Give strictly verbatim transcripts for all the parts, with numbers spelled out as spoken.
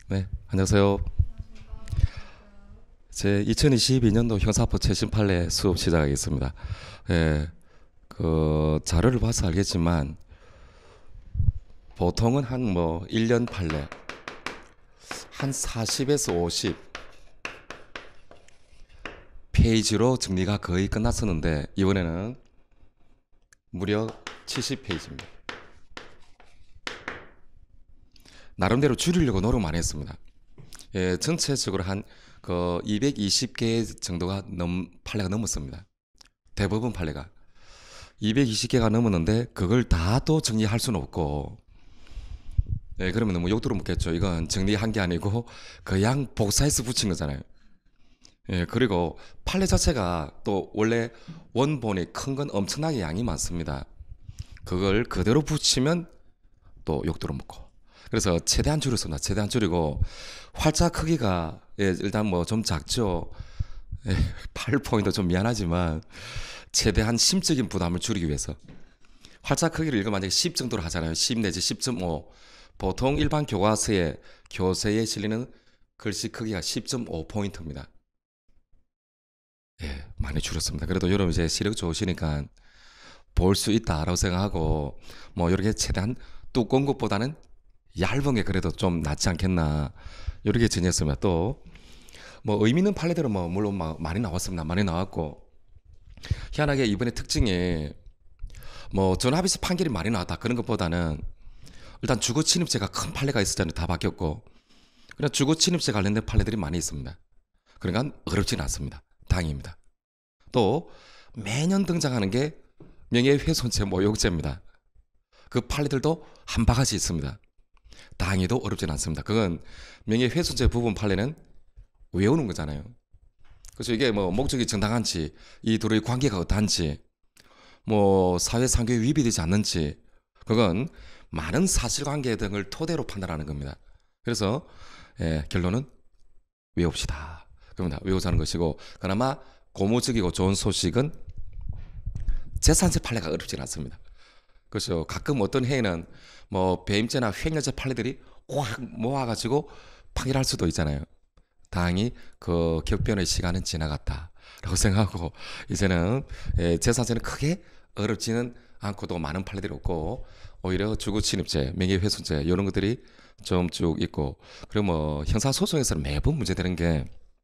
네, 안녕하세요. 제 이천이십이 년도 형사법 최신 판례 수업 시작하겠습니다. 예, 그 자료를 봐서 알겠지만 보통은 한 뭐 일 년 판례 한 사십에서 오십 페이지로 정리가 거의 끝났었는데 이번에는 무려 칠십 페이지입니다. 나름대로 줄이려고 노력 많이 했습니다. 예, 전체적으로 한 그 이백이십 개 정도가 넘 판례가 넘었습니다. 대부분 판례가 이백이십 개가 넘었는데 그걸 다 또 정리할 수는 없고, 예, 그러면 너무 욕 들어먹겠죠. 이건 정리한 게 아니고 그냥 복사해서 붙인 거잖아요. 예, 그리고 판례 자체가 또 원래 원본이 큰 건 엄청나게 양이 많습니다. 그걸 그대로 붙이면 또 욕 들어먹고. 그래서 최대한 줄였습니다. 최대한 줄이고 활자 크기가 예, 일단 뭐 좀 작죠. 예, 파워포인트 좀 미안하지만 최대한 심적인 부담을 줄이기 위해서 활자 크기를 이거 만약에 십 정도로 하잖아요. 십 내지 십 점 오. 보통 일반 교과서에 교재에 실리는 글씨 크기가 십 점 오 포인트입니다. 예, 많이 줄였습니다. 그래도 여러분 이제 시력 좋으시니까 볼 수 있다라고 생각하고 뭐 이렇게 최대한 두꺼운 것보다는 얇은 게 그래도 좀 낫지 않겠나 이렇게 정했습니다. 또 뭐 의미 있는 판례들은 뭐 물론 막 많이 나왔습니다. 많이 나왔고 희한하게 이번에 특징이 뭐 전합의식 판결이 많이 나왔다 그런 것보다는 일단 주거 침입죄가 큰 판례가 있었잖아요. 다 바뀌었고 그냥 주거 침입죄 관련된 판례들이 많이 있습니다. 그러니까 어렵지는 않습니다. 다행입니다. 또 매년 등장하는 게 명예훼손죄, 모욕죄입니다. 그 판례들도 한 바가지 있습니다. 다행히도 어렵진 않습니다. 그건 명예훼손죄 부분 판례는 외우는 거잖아요. 그래서 이게 뭐 목적이 정당한지, 이 둘의 관계가 어떠한지, 뭐 사회상규에 위배되지 않는지, 그건 많은 사실관계 등을 토대로 판단하는 겁니다. 그래서 예, 결론은 외웁시다. 그럽니다. 외우자는 것이고, 그나마 고무적이고 좋은 소식은 재산세 판례가 어렵진 않습니다. 그래서 가끔 어떤 해에는 뭐 배임죄나 횡령죄 판례들이 확 모아가지고 판결할 수도 있잖아요. 다행히 그 격변의 시간은 지나갔다라고 생각하고 이제는 재산세는 크게 어렵지는 않고도 많은 판례들이 없고 오히려 주거침입죄, 명예훼손죄 이런 것들이 좀 쭉 있고, 그리고 뭐 형사소송에서는 매번 문제되는 게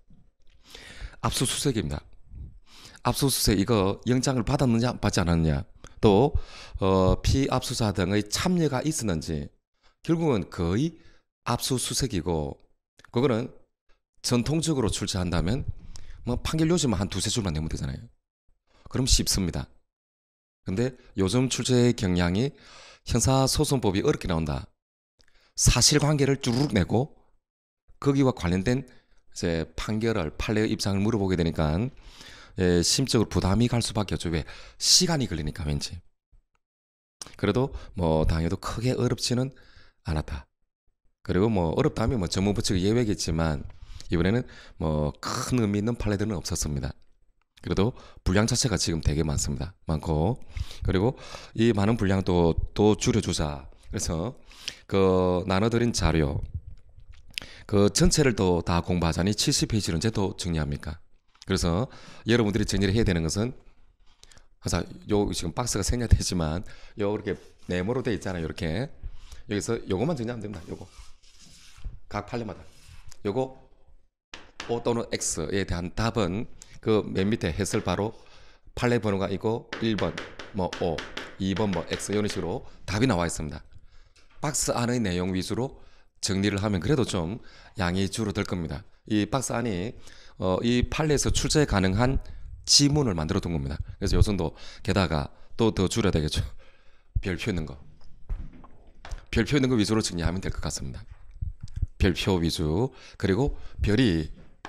압수수색입니다. 압수수색 이거 영장을 받았느냐 받지 않았느냐, 또 어, 피압수자 등의 참여가 있었는지, 결국은 거의 압수수색이고 그거는 전통적으로 출제한다면 뭐 판결 요지만 한 두세 줄만 내면 되잖아요. 그럼 쉽습니다. 근데 요즘 출제 경향이 형사소송법이 어렵게 나온다. 사실관계를 쭈르륵 내고 거기와 관련된 이제 판결을 판례의 입장을 물어보게 되니까 예, 심적으로 부담이 갈 수밖에 없죠. 왜? 시간이 걸리니까 왠지. 그래도 뭐 당해도 크게 어렵지는 않았다. 그리고 뭐 어렵다면 뭐 전문부칙 예외겠지만 이번에는 뭐 큰 의미 있는 판례들은 없었습니다. 그래도 분량 자체가 지금 되게 많습니다. 많고, 그리고 이 많은 분량도 또 줄여주자. 그래서 그 나눠드린 자료 그 전체를 또 다 공부하자니 칠십 페이지를 언제 또 정리합니까? 그래서 여러분들이 정리를 해야 되는 것은, 그래서 요 지금 박스가 생략되지만 요 이렇게 네모로 돼 있잖아요. 이렇게 여기서 요거만 정리하면 됩니다. 요거 각 판례마다 요거 O 또는 X에 대한 답은 그 맨 밑에 해설 바로 판례 번호가 이거 일 번 뭐 O, 이 번 뭐 X 이런 식으로 답이 나와 있습니다. 박스 안의 내용 위주로 정리를 하면 그래도 좀 양이 줄어들 겁니다. 이 박스 안이 어, 이 판례에서 출제 가능한 지문을 만들어 둔 겁니다. 그래서 요즘도 게다가 또 더 줄여야 되겠죠. 별표 있는 거, 별표 있는 거 위주로 정리하면 될 것 같습니다. 별표 위주. 그리고 별이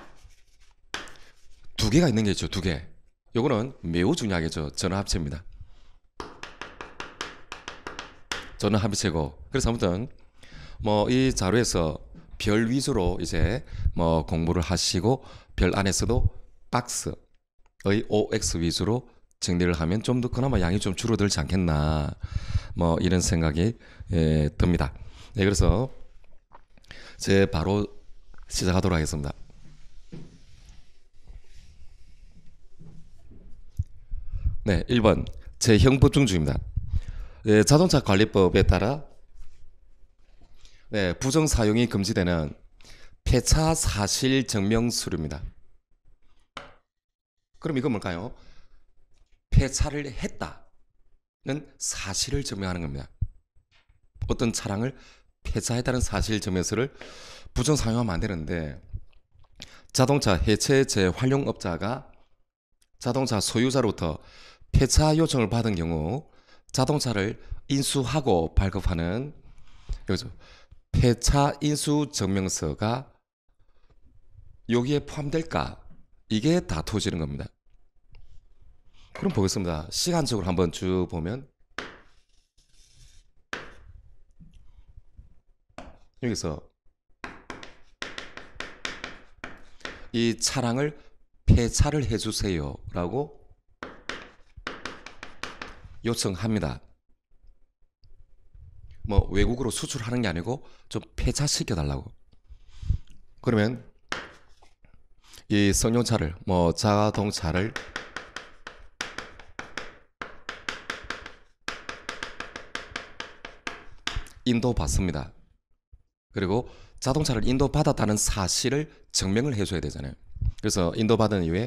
두 개가 있는 게 있죠. 두 개. 요거는 매우 중요하겠죠. 전화합체입니다. 전화합체고. 그래서 아무튼 뭐 이 자료에서 별 위주로 이제 뭐 공부를 하시고 별 안에서도 박스의 오엑스 위주로 정리를 하면 좀 더 그나마 양이 좀 줄어들지 않겠나 뭐 이런 생각이 예, 듭니다. 네, 그래서 제 바로 시작하도록 하겠습니다. 네, 일 번 제형법중주입니다. 네, 자동차 관리법에 따라 네, 부정 사용이 금지되는 폐차 사실 증명 서류입니다. 그럼 이건 뭘까요? 폐차를 했다는 사실을 증명하는 겁니다. 어떤 차량을 폐차했다는 사실 증명서를 부정 사용하면 안 되는데, 자동차 해체 재활용업자가 자동차 소유자로부터 폐차 요청을 받은 경우 자동차를 인수하고 발급하는 여기서 폐차 인수 증명서가 여기에 포함될까? 이게 다투어지는 겁니다. 그럼 보겠습니다. 시간적으로 한번 쭉 보면 여기서 이 차량을 폐차를 해주세요 라고 요청합니다. 뭐 외국으로 수출하는 게 아니고 좀 폐차시켜 달라고. 그러면 이 승용차를 뭐 자동차를 인도받습니다. 그리고 자동차를 인도받았다는 사실을 증명을 해줘야 되잖아요. 그래서 인도받은 이후에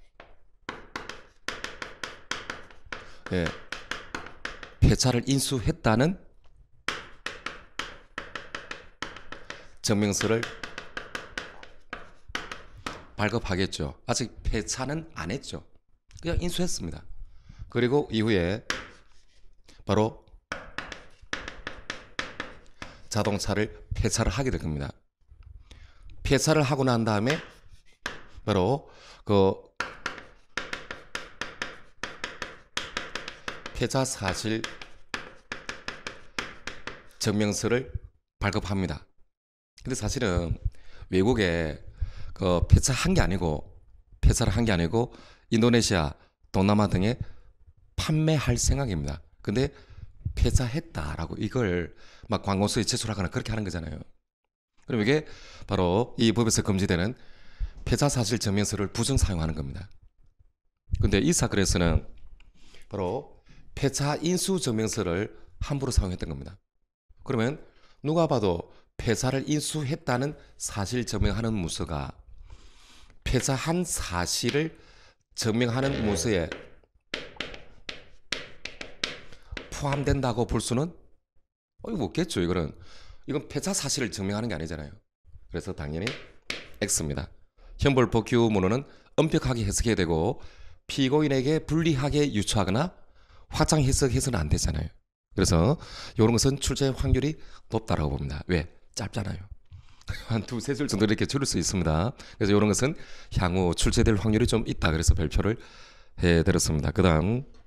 예, 폐차를 인수했다는 증명서를 발급하겠죠. 아직 폐차는 안 했죠. 그냥 인수했습니다. 그리고 이후에 바로 자동차를 폐차를 하게 될 겁니다. 폐차를 하고 난 다음에 바로 그 폐차 사실 증명서를 발급합니다. 근데 사실은 외국에 그 폐차한 게 아니고 폐차를 한 게 아니고 인도네시아, 동남아 등에 판매할 생각입니다. 근데 폐차했다라고 이걸 막 관공서에 제출하거나 그렇게 하는 거잖아요. 그럼 이게 바로 이 법에서 금지되는 폐차 사실 증명서를 부정 사용하는 겁니다. 근데 이 사건에서는 바로 폐차 인수 증명서를 함부로 사용했던 겁니다. 그러면 누가 봐도 폐차를 인수했다는 사실 증명하는 문서가 폐차한 사실을 증명하는 문서에 포함된다고 볼 수는 어, 이거 없겠죠. 이거는 이건 폐차 사실을 증명하는 게 아니잖아요. 그래서 당연히 X입니다. 형벌법 규문호는 엄격하게 해석해야 되고 피고인에게 불리하게 유추하거나 확장 해석해서는 안 되잖아요. 그래서 이런 것은 출제 확률이 높다라고 봅니다. 왜? 짧잖아요. 한 두세 줄 정도 이렇게 줄일 수 있습니다. 그래서 이런 것은 향후 출제될 확률이 좀 있다. 그래서 별표를 해드렸습니다. 그 다음